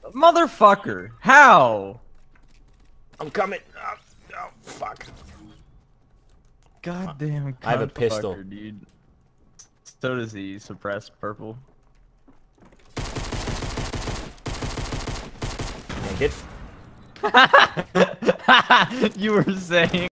Motherfucker! How? I'm coming. Oh, fuck. Goddamn. I have a pistol, dude. So does he. Suppressed purple. Take it. You were saying.